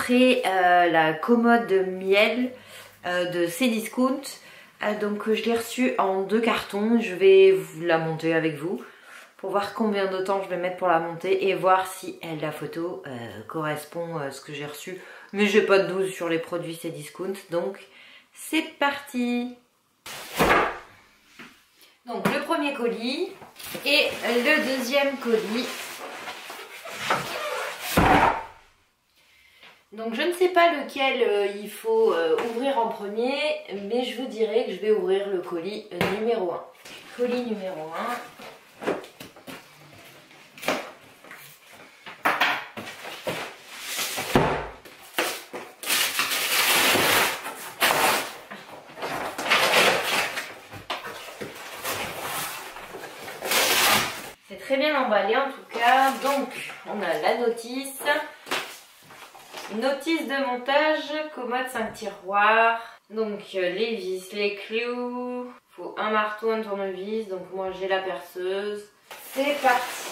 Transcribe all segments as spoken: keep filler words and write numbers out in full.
montrer euh, la commode de miel euh, de Cdiscount. Euh, donc je l'ai reçue en deux cartons. Je vais vous la monter avec vous pour voir combien de temps je vais mettre pour la monter et voir si elle, la photo euh, correspond à ce que j'ai reçu. Mais j'ai pas de doute sur les produits Cdiscount, donc c'est parti. Donc le premier colis et le deuxième colis. Donc je ne sais pas lequel euh, il faut euh, ouvrir en premier, mais je vous dirai que je vais ouvrir le colis euh, numéro un. Colis numéro un. Très bien emballé en tout cas. Donc on a la notice. Notice de montage, commode cinq tiroirs. Donc les vis, les clous. Il faut un marteau, un tournevis. Donc moi j'ai la perceuse. C'est parti.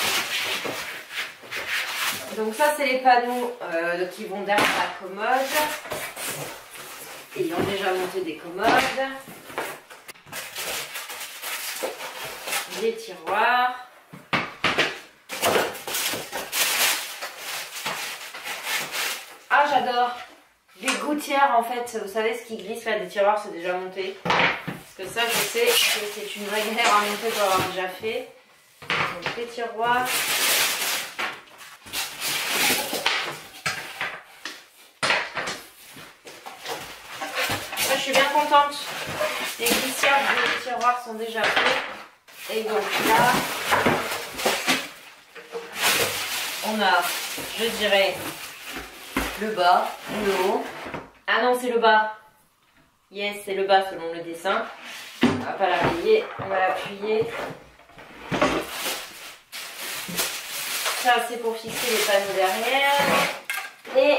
Donc ça c'est les panneaux euh, qui vont derrière la commode. Ayant déjà monté des commodes. Les tiroirs. Ah j'adore les gouttières en fait, vous savez ce qui glisse là des tiroirs, c'est déjà monté. Parce que ça je sais que c'est une vraie galère à monter pour avoir déjà fait. Donc les tiroirs. Moi je suis bien contente. Les glissières des tiroirs sont déjà faits. Et donc là, on a, je dirais, le bas, le haut. Ah non, c'est le bas. Yes, c'est le bas selon le dessin. On va pas l'appuyer, on va l'appuyer. Ça, c'est pour fixer les panneaux derrière. Et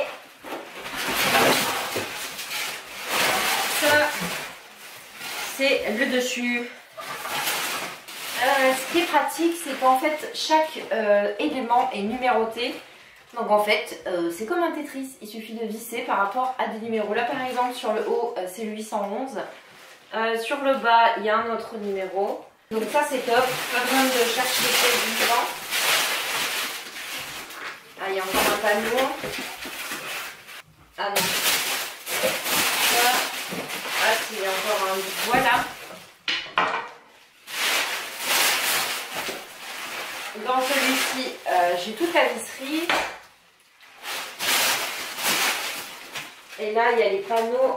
ça, c'est le dessus. Euh, ce qui est pratique, c'est qu'en fait, chaque euh, élément est numéroté. Donc en fait, euh, c'est comme un Tetris, il suffit de visser par rapport à des numéros. Là par exemple, sur le haut, euh, c'est le huit cent onze. Euh, sur le bas, il y a un autre numéro. Donc ça c'est top, pas besoin de chercher les vivants. Ah, il y a encore un panneau. Ah non. Ça. Ah, c'est encore un... Voilà. Dans celui-ci, euh, j'ai toute la visserie. Et là, il y a les panneaux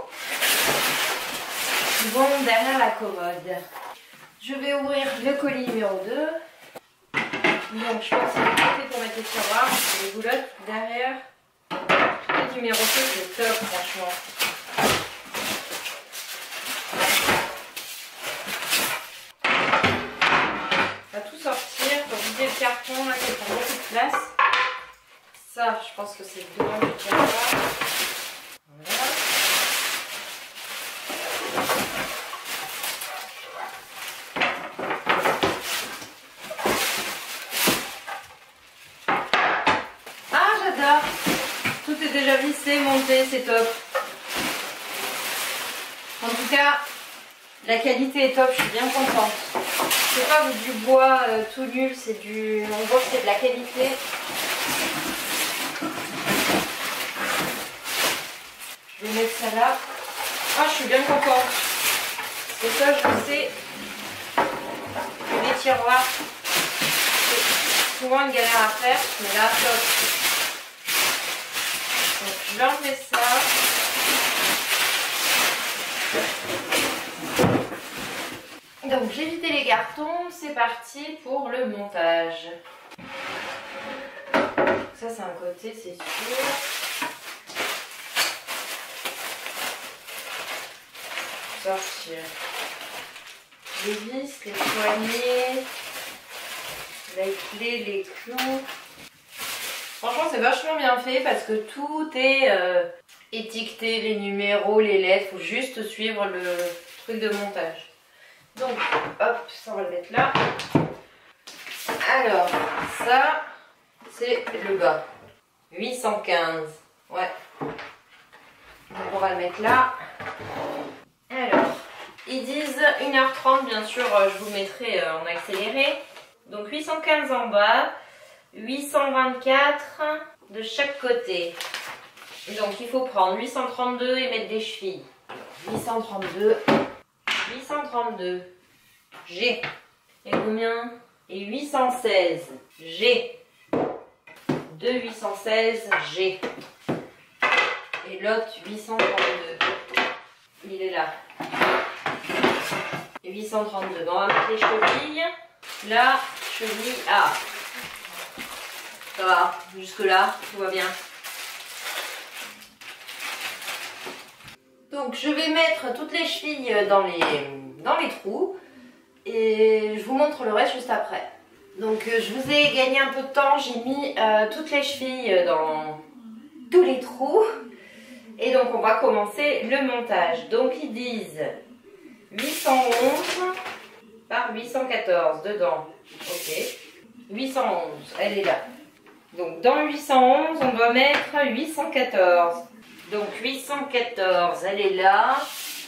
qui vont derrière la commode. Je vais ouvrir le colis numéro deux. Donc, je pense que c'est le côté pour mettre les tiroirs. Les boulottes derrière. Tout est numéroté, c'est top, franchement. On va tout sortir pour vider le carton là qui prend beaucoup de place. Ça, je pense que c'est le devant du tiroir. Voilà. Ah, j'adore. Tout est déjà vissé, monté, c'est top. En tout cas, la qualité est top, je suis bien contente. C'est pas du bois euh, tout nul, c'est du... On voit que c'est de la qualité. Je vais mettre ça là. Ah, je suis bien contente. Et ça, je sais que les tiroirs, c'est souvent une galère à faire, mais là, top. Donc, je vais enlever ça. Donc j'ai vidé les cartons, c'est parti pour le montage. Ça c'est un côté, c'est sûr. Sortir les vis, les poignées, les clés, les clous. Franchement c'est vachement bien fait parce que tout est euh, étiqueté, les numéros, les lettres, il faut juste suivre le truc de montage. Donc, hop, ça on va le mettre là. Alors, ça, c'est le bas. huit cent quinze. Ouais, Donc on va le mettre là. Alors, ils disent une heure trente, bien sûr, je vous mettrai en accéléré. Donc huit cent quinze en bas, huit cent vingt-quatre de chaque côté. Donc il faut prendre huit cent trente-deux et mettre des chevilles. huit cent trente-deux, huit cent trente-deux, G. Et combien? Et huit cent seize, G. deux huit cent seize, G. Et l'autre huit cent trente-deux. Il est là. huit cent trente-deux. Bon, on va mettre les chevilles. Là, cheville A. Ça va, jusque là, tout va bien. Donc je vais mettre toutes les chevilles dans les, dans les trous et je vous montre le reste juste après. Donc je vous ai gagné un peu de temps, j'ai mis euh, toutes les chevilles dans tous les trous et donc on va commencer le montage. Donc ils disent huit cent onze par huit cent quatorze dedans, ok, huit cent onze, elle est là. Donc dans huit cent onze on doit mettre huit cent quatorze. Donc huit cent quatorze, elle est là,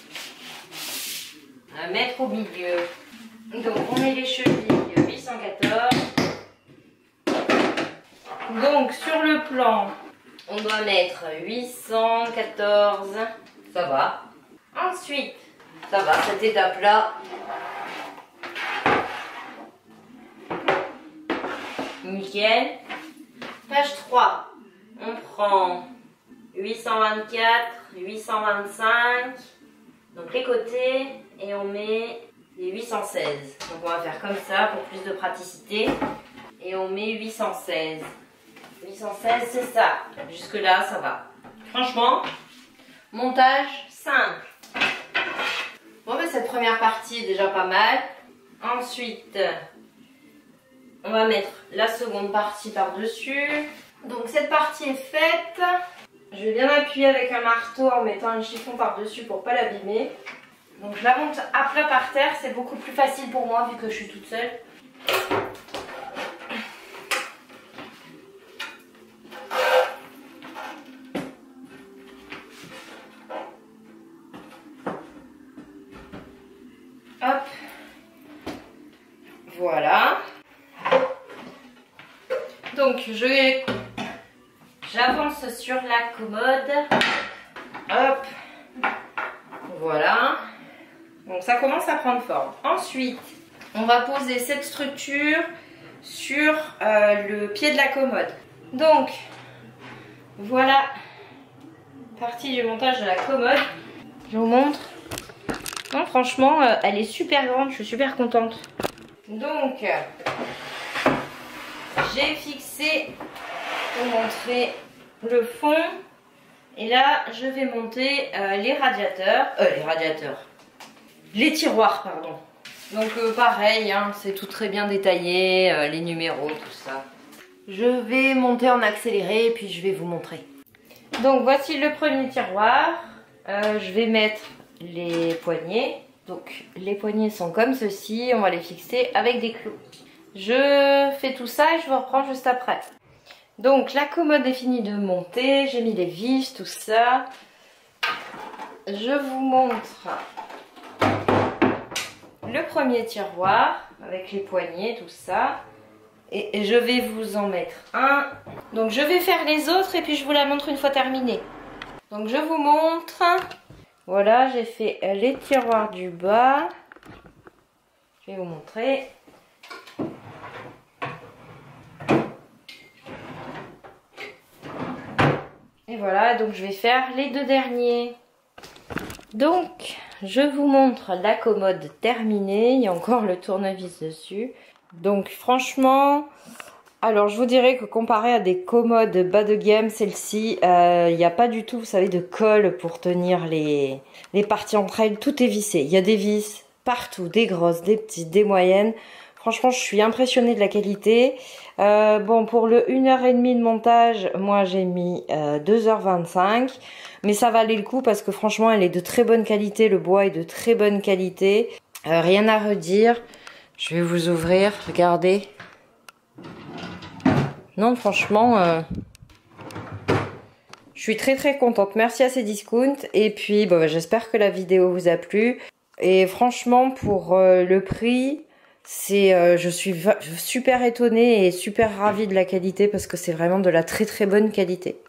à mettre au milieu. Donc on met les chevilles, huit cent quatorze. Donc sur le plan, on doit mettre huit cent quatorze, ça va. Ensuite, ça va, cette étape-là. Nickel. Page trois, on prend huit cent vingt-quatre, huit cent vingt-cinq, donc les côtés, et on met les huit cent seize. Donc on va faire comme ça pour plus de praticité. Et on met huit cent seize. huit cent seize, c'est ça. Jusque là, ça va. Franchement, montage simple. Bon, ben cette première partie est déjà pas mal. Ensuite, on va mettre la seconde partie par-dessus. Donc cette partie est faite. Je vais bien appuyer avec un marteau en mettant un chiffon par-dessus pour pas l'abîmer. Donc je la monte à plat par terre, c'est beaucoup plus facile pour moi vu que je suis toute seule. Hop. Voilà. Donc je j'avance sur la commode. Hop. Voilà. Donc ça commence à prendre forme. Ensuite, on va poser cette structure sur euh, le pied de la commode. Donc, voilà partie du montage de la commode. Je vous montre. Non, franchement, euh, elle est super grande. Je suis super contente. Donc, j'ai fixé pour montrer le fond. Et là, je vais monter euh, les radiateurs. Euh, les radiateurs. Les tiroirs, pardon. Donc euh, pareil, hein, c'est tout très bien détaillé, euh, les numéros, tout ça. Je vais monter en accéléré et puis je vais vous montrer. Donc voici le premier tiroir. Euh, je vais mettre les poignées. Donc les poignées sont comme ceci, on va les fixer avec des clous. Je fais tout ça et je vous reprends juste après. Donc la commode est finie de monter, j'ai mis les vis, tout ça. Je vous montre le premier tiroir avec les poignées, tout ça. Et je vais vous en mettre un. Donc je vais faire les autres et puis je vous la montre une fois terminée. Donc je vous montre. Voilà, j'ai fait les tiroirs du bas. Je vais vous montrer. Et voilà, donc je vais faire les deux derniers. Donc, je vous montre la commode terminée. Il y a encore le tournevis dessus. Donc, franchement, alors je vous dirais que comparé à des commodes bas de gamme, celle-ci, euh, il n'y a pas du tout, vous savez, de colle pour tenir les, les parties entre elles. Tout est vissé. Il y a des vis partout, des grosses, des petites, des moyennes. Franchement, je suis impressionnée de la qualité. Euh, bon, pour le une heure trente de montage, moi j'ai mis euh, deux heures vingt-cinq. Mais ça valait le coup parce que franchement, elle est de très bonne qualité. Le bois est de très bonne qualité. Euh, rien à redire. Je vais vous ouvrir, regardez. Non, franchement, euh, Je suis très très contente, merci à Cdiscount. Et puis bon, j'espère que la vidéo vous a plu. Et franchement, pour euh, le prix, c'est, euh, je suis super étonnée et super ravie de la qualité parce que c'est vraiment de la très très bonne qualité.